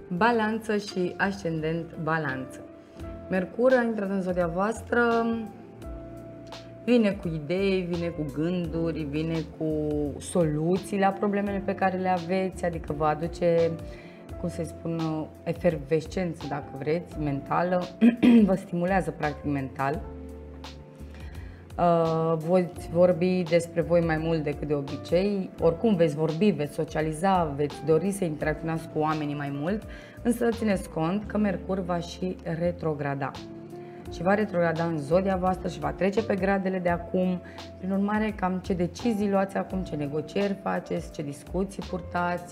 Balanță și ascendent balanță. Mercur a intrat în zodia voastră, vine cu idei, vine cu gânduri, vine cu soluții la problemele pe care le aveți, adică vă aduce, cum să-i spun, efervescență, dacă vreți, mentală, vă stimulează practic mental. Veți vorbi despre voi mai mult decât de obicei, oricum veți vorbi, veți socializa, veți dori să interacționați cu oamenii mai mult, însă țineți cont că Mercur va și retrograda. Și va retrograda în zodia voastră și va trece pe gradele de acum. Prin urmare, cam ce decizii luați acum, ce negocieri faceți, ce discuții purtați,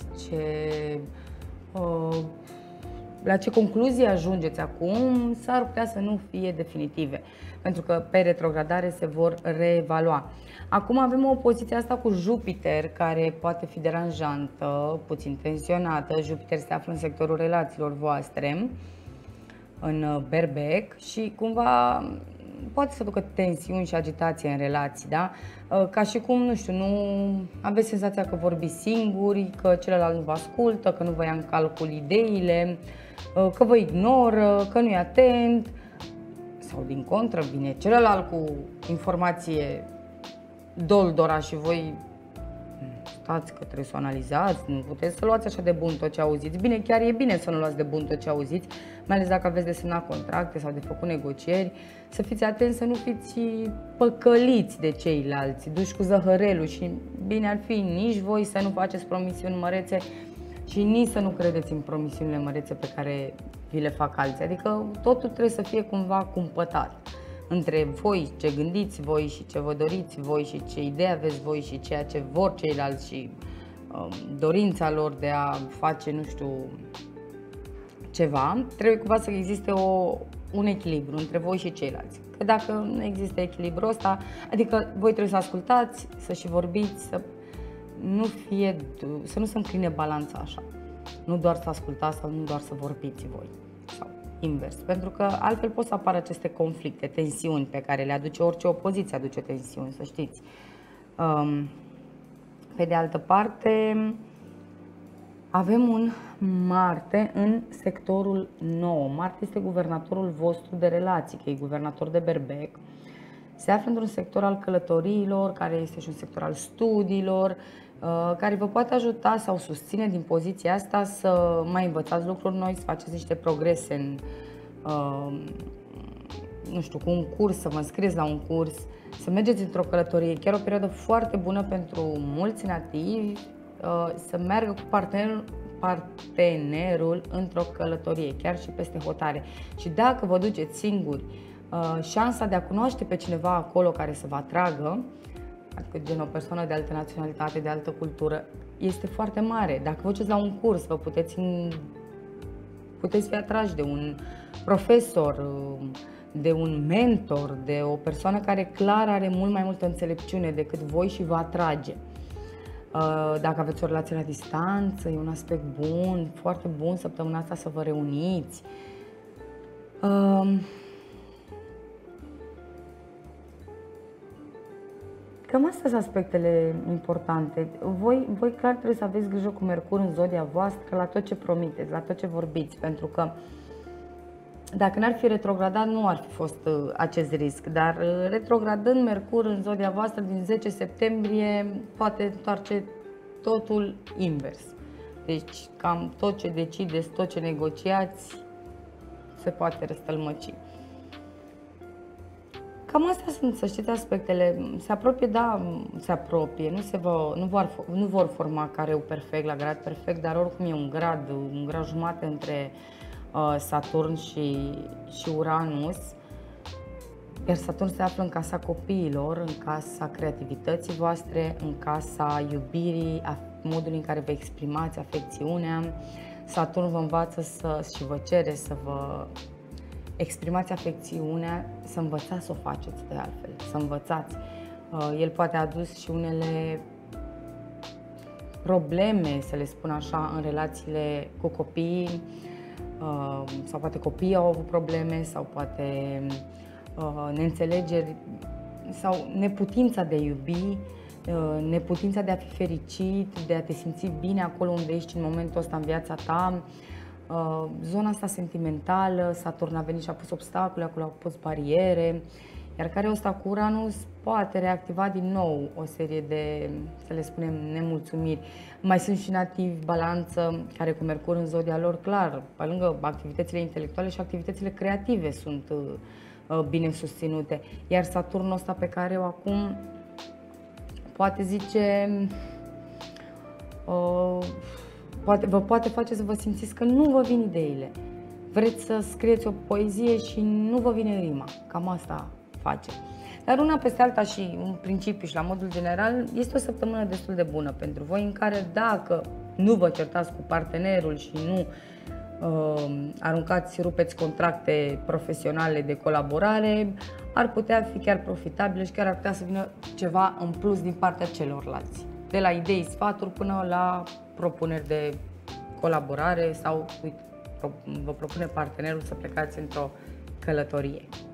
la ce concluzii ajungeți acum, s-ar putea să nu fie definitive, pentru că pe retrogradare se vor reevalua. Acum avem o opoziție asta cu Jupiter, care poate fi deranjantă, puțin tensionată. Jupiter se află în sectorul relațiilor voastre, în berbec, și cumva poate să ducă tensiuni și agitație în relații, da? Ca și cum, nu știu, nu aveți senzația că vorbiți singuri, că celălalt nu vă ascultă, că nu vă ia în calcul ideile, că vă ignoră, că nu e atent, sau din contră vine celălalt cu informație doldora și voi stați că trebuie să o analizați, nu puteți să luați așa de bun tot ce auziți. Bine, chiar e bine să nu luați de bun tot ce auziți, mai ales dacă aveți de semnat contracte sau de făcut negocieri, să fiți atenți să nu fiți păcăliți de ceilalți, duși cu zăhărelul, și bine ar fi nici voi să nu faceți promisiuni mărețe și nici să nu credeți în promisiunile mărețe pe care vi le fac alții. Adică totul trebuie să fie cumva cumpătat între voi, ce gândiți voi și ce vă doriți voi și ce idee aveți voi și ceea ce vor ceilalți și dorința lor de a face, nu știu, ceva. Trebuie cumva să existe un echilibru între voi și ceilalți. Că dacă nu există echilibrul ăsta, adică voi trebuie să ascultați, să și vorbiți, să nu se încline balanța așa. Nu doar să ascultați sau nu doar să vorbiți voi. Sau invers. Pentru că altfel pot să apară aceste conflicte, tensiuni pe care le aduce orice opoziție, aduce tensiuni, să știți. Pe de altă parte, avem un Marte în sectorul 9. Marte este guvernatorul vostru de relații, că e guvernator de berbec. Se află într-un sector al călătoriilor, care este și un sector al studiilor, care vă poate ajuta sau susține din poziția asta să mai învățați lucruri noi, să faceți niște progrese în, nu știu, cu un curs, să vă înscrieți la un curs, să mergeți într-o călătorie. Chiar o perioadă foarte bună pentru mulți nativi să meargă cu partenerul într-o călătorie, chiar și peste hotare. Și dacă vă duceți singuri, șansa de a cunoaște pe cineva acolo care să vă atragă, adică gen o persoană de altă naționalitate, de altă cultură, este foarte mare. Dacă vă duceți la un curs, vă puteți fi atrași de un profesor, de un mentor, de o persoană care clar are mult mai multă înțelepciune decât voi și vă atrage. Dacă aveți o relație la distanță, e un aspect bun, foarte bun săptămâna asta să vă reuniți. Cam astea sunt aspectele importante. Voi clar trebuie să aveți grijă cu Mercur în zodia voastră la tot ce promiteți, la tot ce vorbiți, pentru că dacă n-ar fi retrogradat, nu ar fi fost acest risc, dar retrogradând Mercur în zodia voastră din 10 septembrie poate întoarce totul invers. Deci cam tot ce decideți, tot ce negociați se poate răstălmăci. Cam astea sunt, să știți, aspectele. Se apropie, da, se apropie, nu vor forma careu perfect la grad perfect, dar oricum e un grad jumate între Saturn și Uranus, iar Saturn se află în casa copiilor, în casa creativității voastre, în casa iubirii, a modului în care vă exprimați afecțiunea. Saturn vă învață și vă cere să vă exprimați afecțiunea, să învățați să o faceți de altfel, să învățați. El poate adus și unele probleme, să le spun așa, în relațiile cu copiii, sau poate copiii au avut probleme, sau poate neînțelegeri sau neputința de a iubi, neputința de a fi fericit, de a te simți bine acolo unde ești în momentul ăsta în viața ta. Zona asta sentimentală, Saturn a venit și a pus obstacole, acolo au pus bariere, iar care ăsta cu Uranus poate reactiva din nou o serie de, să le spunem, nemulțumiri. Mai sunt și nativi Balanță, care cu Mercur în zodia lor, clar, pe lângă activitățile intelectuale și activitățile creative sunt bine susținute. Iar Saturnul ăsta pe care eu acum poate zice, vă poate face să vă simțiți că nu vă vin ideile. Vreți să scrieți o poezie și nu vă vine rima. Cam asta face. Dar una peste alta și un principiu și la modul general, este o săptămână destul de bună pentru voi, în care dacă nu vă certați cu partenerul și nu aruncați, rupeți contracte profesionale de colaborare, ar putea fi chiar profitabilă și chiar ar putea să vină ceva în plus din partea celorlalți. De la idei, sfaturi până la propuneri de colaborare sau, uite, vă propune partenerul să plecați într-o călătorie.